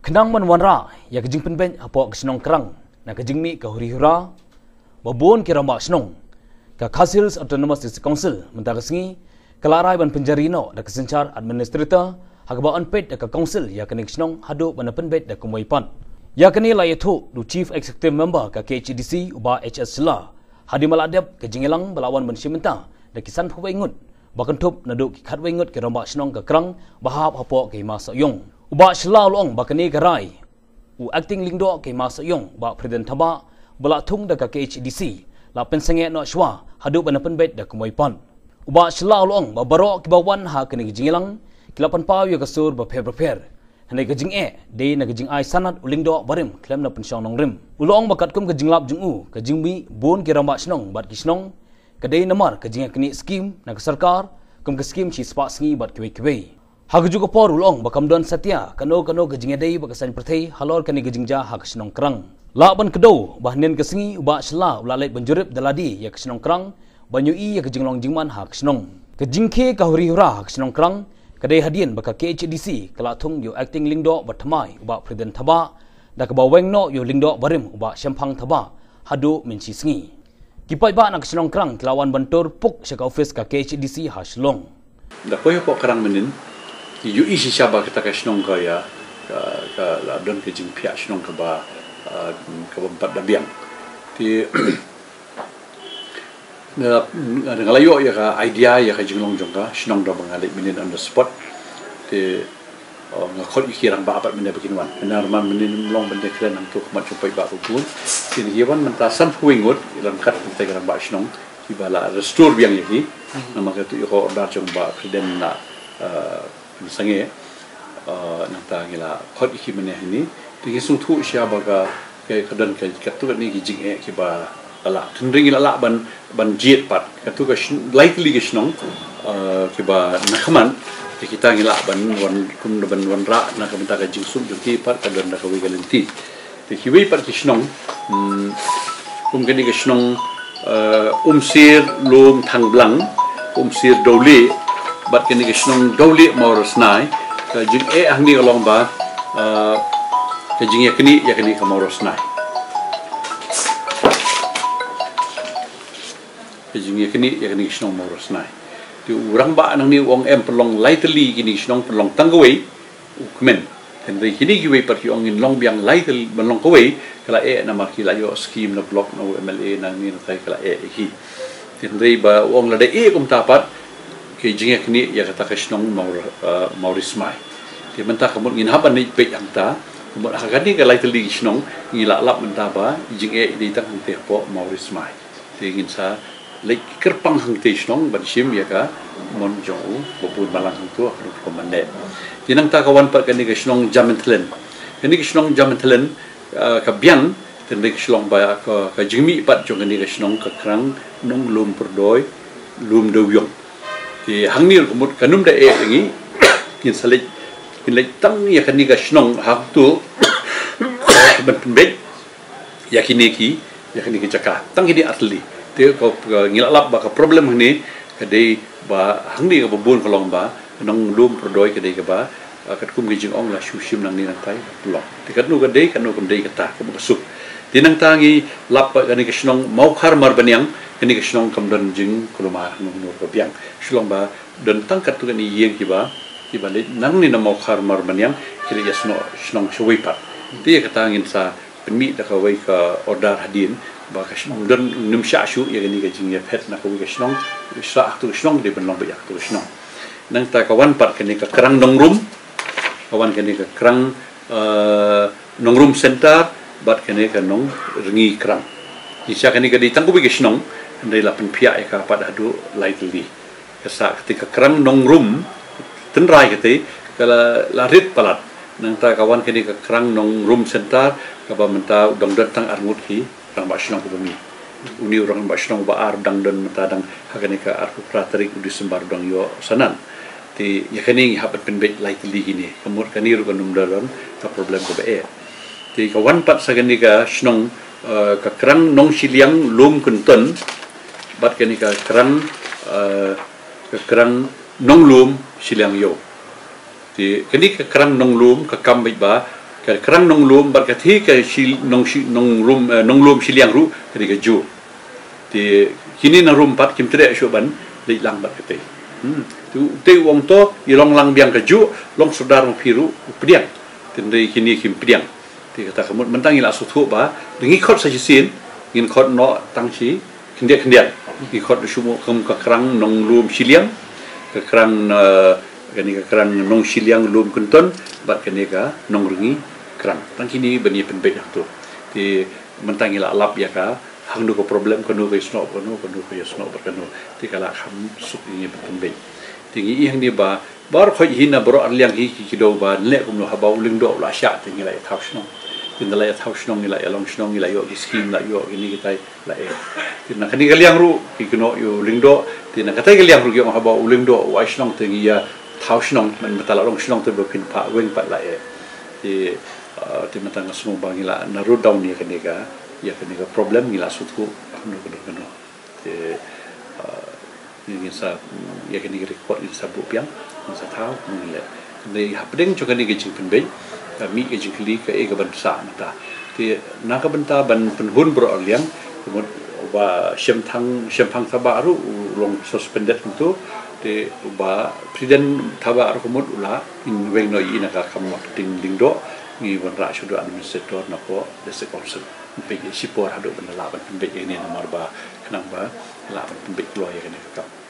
Kenang manwanra ya kejing penben apo kesenong kerang na kejing mi ka huri-hura babon kira mak senong ka Khasi Autonomous District Council mentagasngi kelarai ban penjarino da kesencar administrator hagba onpet da ka council ya kening senong hadu ban penbet da kumoipan ya keni layathu du chief executive member ka KHDC uba HS Sela hadi maladep kejingelang belawan ban simenta da kisan phu ingut bakan thup na du khat ingut ke rombak senong ka krang bahap hapo ke masayong uba Sela long bakani garai u acting lingdo ke masayong ba presiden thaba bala thung da ka KHDC la pensenge no shwa hadu ban penbet da kumoipan uba Sela long ba baro ki bawan ha keni jingelang kilapan paw ya kasur ba pher hanai gajing de na gajing ai sanat ulingdo barim klem na pensyong nong rim ulong bakat kum gajing lap jungu gajing mi bon kiramba snong bat kisnong kadai namar gajing kini skim na sarkar kum ke skim chi spa sngi bat kwe hagju ko por ulong bakam don satya kano gajing dei bakasan perthei halor kani gajing ja hak snong krang la ban kedo bahnen kesngi uba Sela ulalait banjurip daladi ya kesnong krang banyu i ya gajing long jingman hak snong gajing ke kahuri hura hak snong krang kadai hadian baka KHDC kelatung yo acting lingdo batmai uba presiden thaba da ka baweng no yo lingdo barim uba syampang thaba hadu menci sngi kipai ba nak senong krang kelawan bantur puk syaka office ka KHDC haslong da koy po krang menin yu isi syaba kita ka senong ka ya ka la don ke jing pia senong ka ba empat da biang ti dengan layo ya ka idea ya ka jinglong jongka senong da bangalik menin on the spot ti ngakot ikirang ba apat menin bekinwan benar man menin long bende kren nang tu mat cupai ba pun tin hiwan mentasan puingut ilang kat te garang ba senong ti bala restore biang yaki nama ka tu ko order jong ba presiden na sange nang ta ngila khot iki menin ini ti sung thu sia ba ka kadan ka tu ni ki jing ki ba ala tendring la ban jiet pat katu ka likely ke snong ke ba nakman kita ngila ban wan ra na ka menta ka jingsum juki pat ka dan ka wi galenti te hiwi pat ki snong gani ke snong sir lom thang blang sir dole bat kani ke snong dole maurus nai ka jing ahni along ba ka jing yakni ka maurus nai kejingnya kini senong moros nai. Di orang ba nang ni wong pelong lightly kini senong pelong tanggaway ukmen. Dan dari kini giwe pergi ongin long biang lightly melong kaway kala nama kilayo skim na blok na MLA nang ni natai kala hi. Dan dari ba wong lada kum tapat kejingnya kini ya kata senong moris mai. Dia mentah kemun ngin haban ni pe yang ta kemun hakani ka lightly senong ngila lap mentah ba jing di tang teh po moris mai. Dia ingin sa lek kerpang hang te snong ban sim ya ka mon jong bopun balang hang tu aku komande tinang ta kawan pat kani ke snong jamentlen kani ke snong jamentlen ka biang ten ke snong ba ka jingmi pat jong kani ke snong ka krang nong lum perdoi lum do yong ti hang ni kumut kanum da ngi kin salik kin lek tang ya kani ke snong hak tu ban pembek yakini ki jaka tang ini atli dia kau ngilap baka problem ni kadai ba hangni ka bubun kolong ba nang lum perdoi kadai ka ba kat kum gijing ong la shushim nang ni nang tai blok tikat nu kadai kata kum kasuk tinang tangi lap kani ka snong mau khar mar baniang kani ka snong kam dan jing kuluma nang nur ka biang shlong ba dan tangkat tu kani yeng ki ba le nang ni na mau khar mar baniang kiri ya snong shwei pat dia kata ngin sa penmi da ka wei ka order hadin ba ka dan nim sha shu ya ni ka jing ya phet na ka wi ka snong sa tu snong de ben long ba yak tu snong nang ta kawan pat ka ni ka krang nong rum kawan ka ni ka krang nong rum center bat ka ni ka nong ringi krang ni sha ka ni ka di tang ku wi ka snong ndai la pen pia ka pat adu lightly ka sa ketika krang nong rum tenrai ka te kala larit palat nang ta kawan ka ni ka krang nong rum center ka ba menta dong datang arngut ki orang basnong ko bumi uni orang basnong ba ar dang don matadang hagani ka ar praterik udi sembar dong yo sanan ti yakani hapat penbet lightly ini kamur kaniru kanum daron ka problem ko ba ti kawan pat sagani ka snong ka krang nong siliang lum kunton bat kani ka krang nong lum siliang yo ti kani ka krang nong lum ka kam ba ka kerang nong lum bar ka thi ka shil nong lum shiliang ru ka di ka ju ti kini na rum pat kim tre shu ban dei lang bar ka te tu te wong to ilong lang biang ka ju long sodar piru pediang tin dei kini kim pediang ti kata kamut mentang ila su thu ba dengi khot sa sin ngin khot no tang chi kendian ngi khot shumu kem ka kerang nong lum shiliang ka kerang kani ka kerang nong shiliang lum kunton bat kani ka nong rungi kerang tang kini bani penbet yang tu ti mentang ila lap ya ka hang du ko problem ko no ko sno ko no sno berkano ti kala kham suk ini penbet ti ngi yang ni ba bar khoi hina bro arliang hi ki do ba le kum no habau ling do la sha ti ngi la thau sno tin la thau sno ngi la long sno ngi la yo scheme la yo ini kita la tin na kani kaliang ru ki no yo ling do tin na katai kaliang ru yo habau ling do wa sno ti ngi ya thau sno man matala long sno te bo pin pa weng pa la ti matang semua bangila na road down ni kenika ya kenika problem ngila sutku no ti ni sa ya kenika report ni sa bupiang sa thau ngile nei hapdeng cho kenika jing penbe mi ke jing kli ke e ka ban sa mata ti na ka banta ban penhun bro aliang kemud ba syem phang tabaru long suspended itu ti ba presiden tabaru kemud ula in weng no ina ka kamot ting do ngi ban ra shudu administrator na ko desa council pe sipor hadu ban la ban pe ni nomor ba kenang ba la ban pe lo ya kan ka